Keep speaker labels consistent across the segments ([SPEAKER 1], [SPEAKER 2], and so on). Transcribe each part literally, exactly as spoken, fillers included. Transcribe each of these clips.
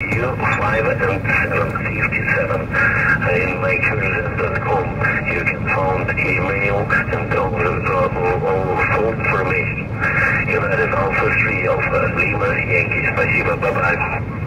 [SPEAKER 1] U five and seven fifty-seven. In my cruises dot com you can find email and all, all, all full information. United Alpha three Alpha Lima Yankee. Спасибо, bye-bye.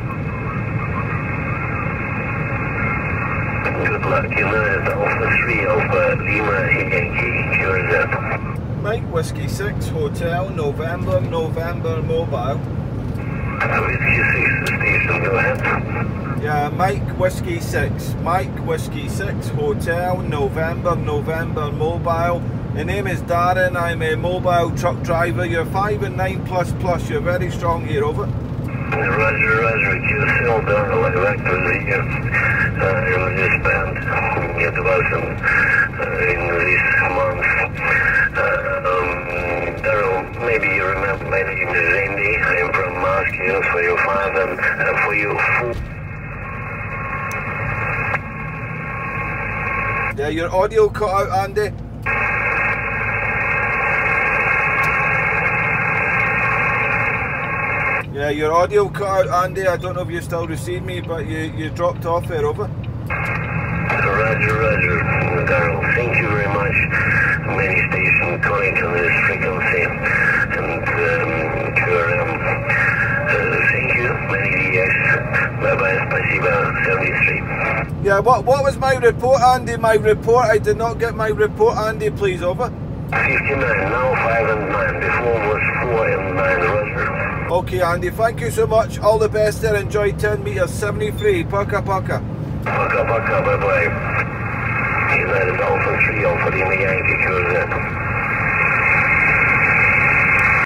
[SPEAKER 1] Good luck. United Alpha three Alpha Lima Yankee. Cure that.
[SPEAKER 2] Mike Whiskey six Hotel November November Mobile.
[SPEAKER 1] Whiskey six station, go ahead.
[SPEAKER 2] Yeah, Mike Whiskey six. Mike Whiskey six Hotel November November Mobile. The name is Darren. I'm a mobile truck driver. You're five and nine plus plus. You're very strong here, over.
[SPEAKER 1] Roger, Roger. Q C L Darrell, Vector here. Uh, in this band. It wasn't uh, in this month. Uh, um, Darrell, maybe you remember my name is Andy. I'm from Moscow for your father and uh, for you.
[SPEAKER 2] Yeah, your audio cut out, Andy. Yeah, your audio cut out, Andy. I don't know if you still receive me, but you, you dropped off there, over.
[SPEAKER 1] Roger, Roger. Darrell, thank you very much. Many stations calling on this frequency. And um, Q R M. Uh, thank you. Many D X. Bye-bye. Спасибо. seventy-three.
[SPEAKER 2] Yeah, what, what was my report, Andy? My report? I did not get my report, Andy, please, over.
[SPEAKER 1] fifty-nine. Now five and nine. Before was four and nine. Roger.
[SPEAKER 2] Okay, Andy, thank you so much. All the best there. Enjoy ten meters. seventy-three. Paka paka.
[SPEAKER 1] Paka paka. Bye-bye. United Alpha three Alpha Lima Yankee. Cruise that.